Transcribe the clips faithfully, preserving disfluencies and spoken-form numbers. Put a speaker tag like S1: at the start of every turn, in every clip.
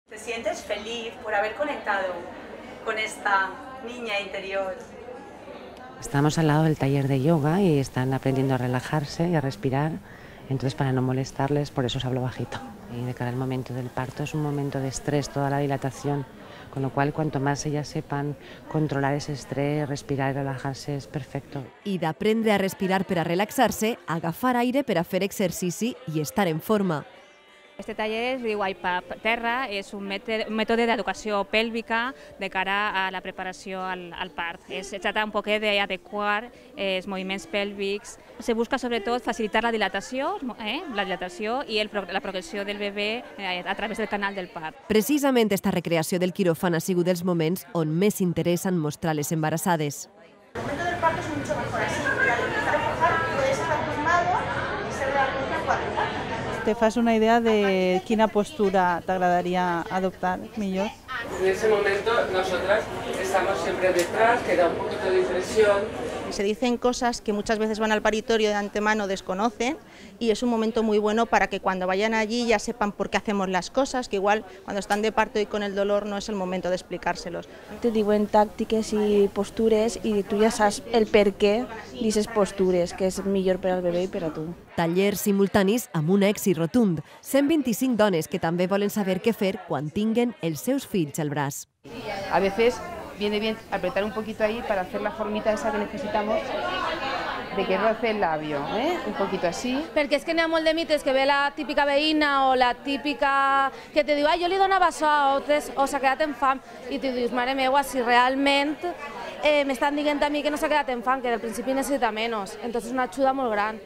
S1: ¿Te sientes feliz por haber conectado con esta niña interior?
S2: Estamos al lado del taller de yoga y están aprendiendo a relajarse y a respirar. Entonces, para no molestarles, por eso os hablo bajito. Y de cara al momento del parto es un momento de estrés, toda la dilatación, con lo cual cuanto más ellas sepan controlar ese estrés, respirar y relajarse és perfecto.
S3: I d'aprendre a respirar per a relaxar-se, agafar aire per a fer exercici i estar en forma.
S4: Este taller es diu I P A P Terra, és un mètode d'educació pèlvica de cara a la preparació al, al part. Es trata un poquet d'adequar els moviments pèlvics. Se busca sobretot facilitar la dilatació, eh, la dilatació i el, la progressió del bebè eh, a través del canal del part.
S3: Precisament esta recreació del quiròfan ha sigut dels moments on més interessen mostrar les embarassades.
S5: El momento del parto es mucho mejor así, al empezar a empujar puedes estar tumbado y se realmente cuatro patas.
S6: Te fas una idea de quina postura t'agradaria adoptar millor.
S7: En ese momento nosotras estamos siempre detrás, que da un poquito de impresión.
S5: Se dicen cosas que muchas veces van al paritorio de antemano desconocen y es un momento muy bueno para que cuando vayan allí ya sepan por qué hacemos las cosas, que igual cuando están de parto y con el dolor no es el momento de explicárselos.
S8: Te diuen tàctiques i postures i tu ja saps el per què d'aquestes postures, que és millor per al bebè i per a tu.
S3: Tallers simultanis amb un èxit rotund. cent vint-i-cinc dones que també volen saber què fer quan tinguen els seus fills al braç.
S9: A veces viene bien apretar un poquito ahí para hacer la formita esa que necesitamos de que roce el labio, ¿eh? Un poquito así.
S10: Perquè és que n'hi ha molt de mites que ve la típica veïna o la típica que te diu, ai, jo li donava so o, o s'ha quedat en fam i tu dius, mare meua, si realment eh, m'estan dient a mi que no s'ha quedat en fam, que del principi necessita menys, entonces és una ajuda molt gran.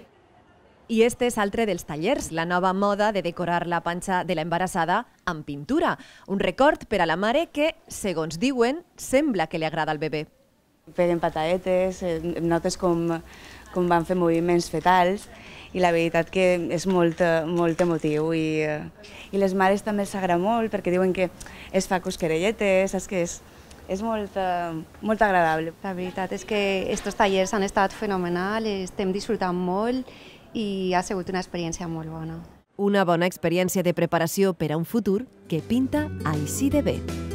S3: I este és altre dels tallers, la nova moda de decorar la panxa de la embarassada amb pintura. Un record per a la mare que, segons diuen, sembla que li agrada al bebè.
S11: Feien patadetes, notes com, com van fer moviments fetals i la veritat que és molt, molt emotiu i, i les mares també s'agrada molt perquè diuen que es fa cosquerelletes, saps que és, és molt, molt agradable.
S12: La veritat és que aquests tallers han estat fenomenals, estem disfrutant molt i ha sigut una experiència molt bona.
S3: Una bona experiència de preparació per a un futur que pinta així de bé.